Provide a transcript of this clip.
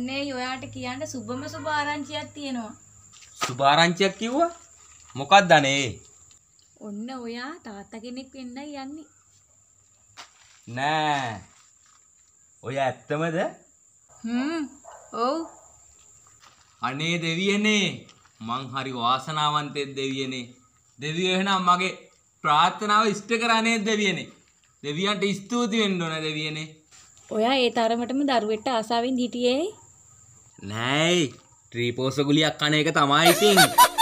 ඔන්නේ ඔයාට කියන්න සුබම සුබ ආරංචියක් තියෙනවා. සුබ ආරංචියක් කිව්වා? මොකක්ද අනේ? ඔන්න ඔයා තාත්තා කෙනෙක් වෙන්නයි යන්නේ. නෑ. ඔය ඇත්තමද? ඔව්. අනේ දෙවියනේ මං හරි වාසනාවන්තයෙක් දෙවියනේ. දෙවියෝ එහෙනම් මගේ ප්‍රාර්ථනාව ඉෂ්ට කරා නේද දෙවියනේ? දෙවියන්ට ස්තුති වෙන්න ඕන දෙවියනේ. ඔයා ඒ තරමටම දරුවෙට ආසාවෙන් හිටියේ? නෑ ත්‍රිපෝස ගුලියක් කන එක තමයි ඉතින්.